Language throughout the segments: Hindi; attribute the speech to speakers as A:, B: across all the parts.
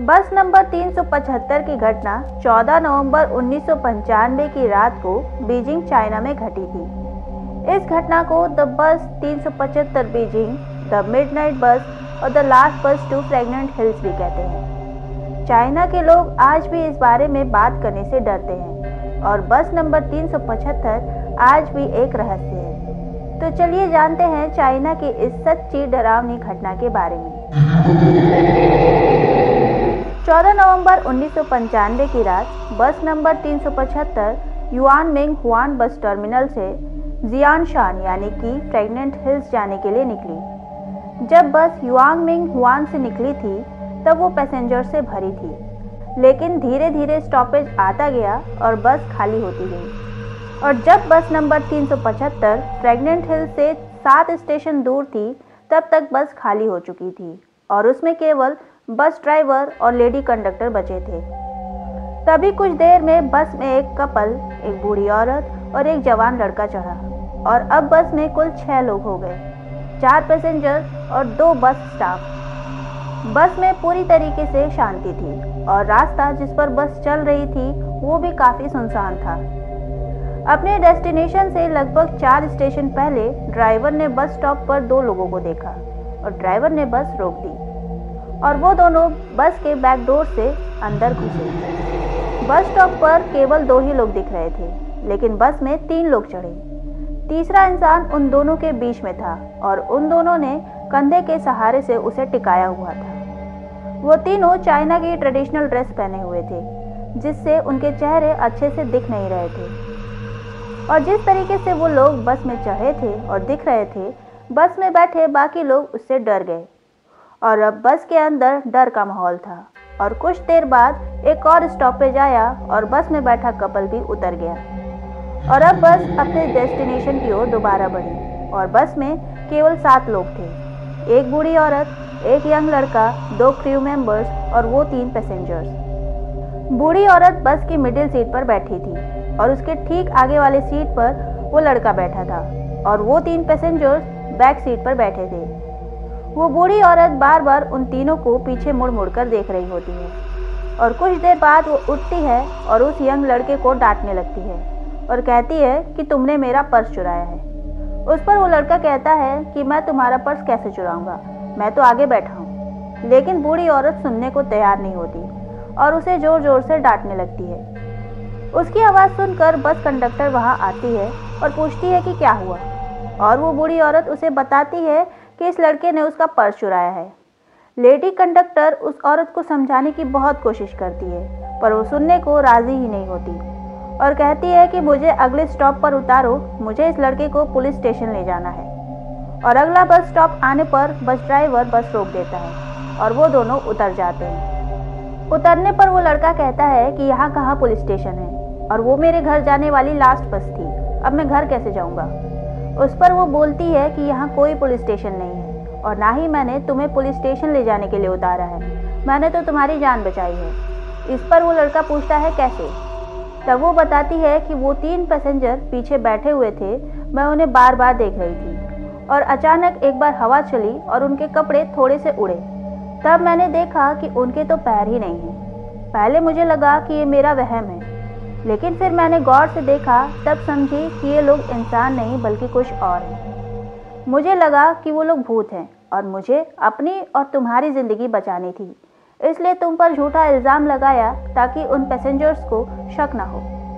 A: बस नंबर 375 की घटना 14 नवंबर 1995 की रात को बीजिंग, चाइना में घटी थी। इस घटना को the bus 375 Beijing, the midnight bus और the last bus to Fragrant Hills भी कहते हैं। चाइना के लोग आज भी इस बारे में बात करने से डरते हैं और बस नंबर 375 आज भी एक रहस्य है। तो चलिए जानते हैं चाइना की इस सच्ची डरावनी घटना के बारे में। 14 नवंबर 1995 की रात bus number 375 Yuanming Huan bus terminal से जियानशान यानी कि फ्रैग्नेंट हिल्स जाने के लिए निकली। जब बस युआनमिंग हुआन से निकली थी तब वो पैसेंजर से भरी थी, लेकिन धीरे धीरे स्टॉपेज आता गया और बस खाली होती गई। और जब बस नंबर 375 फ्रैग्नेंट हिल्स से 7 स्टेशन दूर थी तब तक बस खाली हो चुकी थी और उसमें केवल बस ड्राइवर और लेडी कंडक्टर बचे थे। तभी कुछ देर में बस में एक कपल, एक बूढ़ी औरत और एक जवान लड़का चढ़ा और अब बस में कुल 6 लोग हो गए, 4 पैसेंजर और 2 बस स्टाफ। बस में पूरी तरीके से शांति थी और रास्ता जिस पर बस चल रही थी वो भी काफ़ी सुनसान था। अपने डेस्टिनेशन से लगभग 4 स्टेशन पहले ड्राइवर ने बस स्टॉप पर 2 लोगों को देखा और ड्राइवर ने बस रोक दी और वो दोनों बस के बैक डोर से अंदर घुसे। बस स्टॉप पर केवल 2 ही लोग दिख रहे थे, लेकिन बस में 3 लोग चढ़े। तीसरा इंसान उन दोनों के बीच में था और उन दोनों ने कंधे के सहारे से उसे टिकाया हुआ था। वो तीनों चाइना की ट्रेडिशनल ड्रेस पहने हुए थे, जिससे उनके चेहरे अच्छे से दिख नहीं रहे थे। और जिस तरीके से वो लोग बस में चढ़े थे और दिख रहे थे, बस में बैठे बाकी लोग उससे डर गए और अब बस के अंदर डर का माहौल था। और कुछ देर बाद एक और स्टॉपेज आया और बस में बैठा कपल भी उतर गया और अब बस अपने डेस्टिनेशन की ओर दोबारा बढ़ी और बस में केवल 7 लोग थे, एक बूढ़ी औरत, एक यंग लड़का, 2 क्रू मेंबर्स और वो 3 पैसेंजर्स। बूढ़ी औरत बस की मिडिल सीट पर बैठी थी और उसके ठीक आगे वाले सीट पर वो लड़का बैठा था और वो 3 पैसेंजर्स बैक सीट पर बैठे थे। वो बूढ़ी औरत बार बार उन तीनों को पीछे मुड़ मुड़ कर देख रही होती है और कुछ देर बाद वो उठती है और उस यंग लड़के को डांटने लगती है और कहती है कि तुमने मेरा पर्स चुराया है। उस पर वो लड़का कहता है कि मैं तुम्हारा पर्स कैसे चुराऊंगा, मैं तो आगे बैठा हूँ। लेकिन बूढ़ी औरत सुनने को तैयार नहीं होती और उसे जोर जोर से डांटने लगती है। उसकी आवाज़ सुनकर बस कंडक्टर वहाँ आती है और पूछती है कि क्या हुआ, और वो बूढ़ी औरत उसे बताती है कि इस लड़के ने उसका पर्स चुराया है। लेडी कंडक्टर उस औरत को समझाने की बहुत कोशिश करती है, पर वो सुनने को राजी ही नहीं होती और कहती है कि मुझे अगले स्टॉप पर उतारो, मुझे इस लड़के को पुलिस स्टेशन ले जाना है। और अगला बस स्टॉप आने पर बस ड्राइवर बस रोक देता है और वो दोनों उतर जाते हैं। उतरने पर वो लड़का कहता है कि यहाँ कहाँ पुलिस स्टेशन है और वो मेरे घर जाने वाली लास्ट बस थी, अब मैं घर कैसे जाऊँगा। उस पर वो बोलती है कि यहाँ कोई पुलिस स्टेशन नहीं है और ना ही मैंने तुम्हें पुलिस स्टेशन ले जाने के लिए उतारा है, मैंने तो तुम्हारी जान बचाई है। इस पर वो लड़का पूछता है कैसे। तब वो बताती है कि वो 3 पैसेंजर पीछे बैठे हुए थे, मैं उन्हें बार बार देख रही थी और अचानक एक बार हवा चली और उनके कपड़े थोड़े से उड़े। तब मैंने देखा कि उनके तो पैर ही नहीं हैं। पहले मुझे लगा कि ये मेरा वहम है, लेकिन फिर मैंने गौर से देखा, तब समझी कि ये लोग इंसान नहीं बल्कि कुछ और हैं। मुझे लगा कि वो लोग भूत हैं और मुझे अपनी और तुम्हारी ज़िंदगी बचानी थी, इसलिए तुम पर झूठा इल्ज़ाम लगाया ताकि उन पैसेंजर्स को शक ना हो।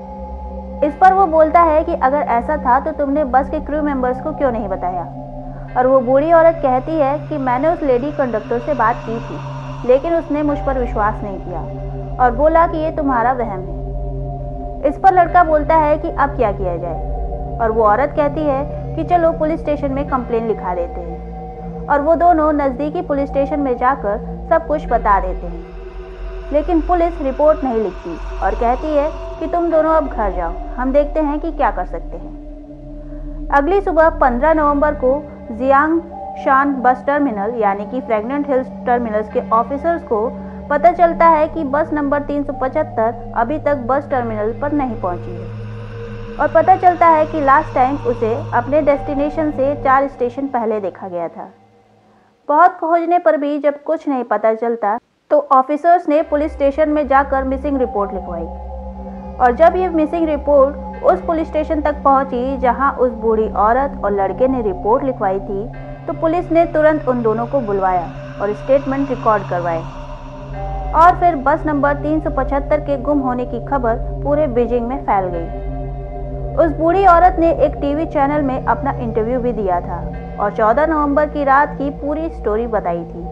A: इस पर वो बोलता है कि अगर ऐसा था तो तुमने बस के क्रू मेंबर्स को क्यों नहीं बताया। और वो बूढ़ी औरत कहती है कि मैंने उस लेडी कंडक्टर से बात की थी, लेकिन उसने मुझ पर विश्वास नहीं किया और बोला कि ये तुम्हारा वहम है। इस पर लड़का बोलता है कि अब क्या किया जाए और वो औरत कहती है कि चलो पुलिस स्टेशन में कंप्लेन लिखा देते हैं। और वो दोनों नज़दीकी पुलिस स्टेशन में जाकर सब कुछ बता देते हैं, लेकिन पुलिस रिपोर्ट नहीं लिखती और कहती है कि तुम दोनों अब घर जाओ, हम देखते हैं कि क्या कर सकते हैं। अगली सुबह 15 नवंबर को जियांगशान बस टर्मिनल यानी कि फ्रैग्नेंट हिल्स टर्मिनल्स के ऑफिसर्स को पता चलता है कि बस नंबर 375 अभी तक बस टर्मिनल पर नहीं पहुंची है और पता चलता है कि लास्ट टाइम उसे अपने डेस्टिनेशन से 4 स्टेशन पहले देखा गया था। बहुत खोजने पर भी जब कुछ नहीं पता चलता तो ऑफिसर्स ने पुलिस स्टेशन में जाकर मिसिंग रिपोर्ट लिखवाई। और जब ये मिसिंग रिपोर्ट उस पुलिस स्टेशन तक पहुंची जहां उस बूढ़ी औरत और लड़के ने रिपोर्ट लिखवाई थी, तो पुलिस ने तुरंत उन दोनों को बुलवाया और स्टेटमेंट रिकॉर्ड करवाए। और फिर बस नंबर 375 के गुम होने की खबर पूरे बीजिंग में फैल गई। उस बूढ़ी औरत ने एक टीवी चैनल में अपना इंटरव्यू भी दिया था और 14 नवंबर की रात की पूरी स्टोरी बताई थी।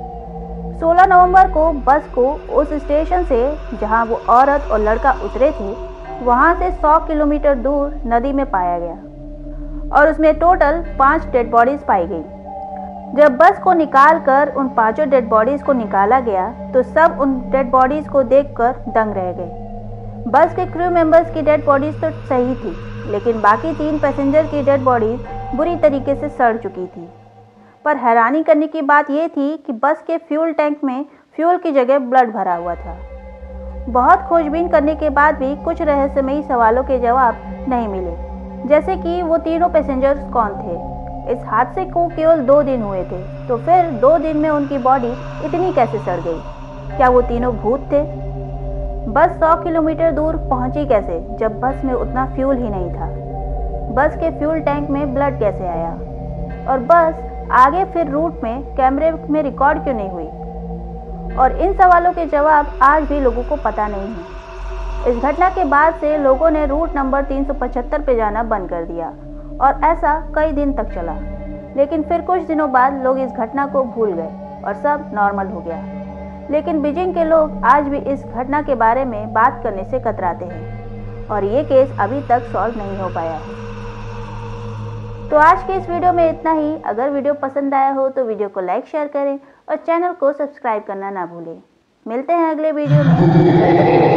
A: 16 नवंबर को बस को उस स्टेशन से जहां वो औरत और लड़का उतरे थे, वहां से 100 किलोमीटर दूर नदी में पाया गया और उसमें टोटल 5 डेड बॉडीज पाई गई। जब बस को निकालकर उन 5 डेड बॉडीज को निकाला गया तो सब उन डेड बॉडीज को देखकर दंग रह गए। बस के क्रू मेंबर्स की डेड बॉडीज तो सही थी, लेकिन बाकी 3 पैसेंजर की डेड बॉडीज बुरी तरीके से सड़ चुकी थी। पर हैरानी करने की बात यह थी कि बस के फ्यूल टैंक में फ्यूल की जगह ब्लड भरा हुआ था। बहुत खोजबीन करने के बाद भी कुछ रहस्यमयी सवालों के जवाब नहीं मिले, जैसे कि वो तीनों पैसेंजर्स कौन थे। इस हादसे को केवल 2 दिन हुए थे, तो फिर 2 दिन में उनकी बॉडी इतनी कैसे सड़ गई? क्या वो तीनों भूत थे? बस 100 किलोमीटर दूर पहुंची कैसे जब बस में उतना फ्यूल ही नहीं था? बस के फ्यूल टैंक में ब्लड कैसे आया? और बस आगे फिर रूट में कैमरे में रिकॉर्ड क्यों नहीं हुई? और इन सवालों के जवाब आज भी लोगों को पता नहीं है। इस घटना के बाद से लोगों ने रूट नंबर 375 पे जाना बंद कर दिया और ऐसा कई दिन तक चला। लेकिन फिर कुछ दिनों बाद लोग इस घटना को भूल गए और सब नॉर्मल हो गया। लेकिन बीजिंग के लोग आज भी इस घटना के बारे में बात करने से कतराते हैं और ये केस अभी तक सॉल्व नहीं हो पाया है। तो आज के इस वीडियो में इतना ही। अगर वीडियो पसंद आया हो तो वीडियो को लाइक शेयर करें और चैनल को सब्सक्राइब करना ना भूलें। मिलते हैं अगले वीडियो में।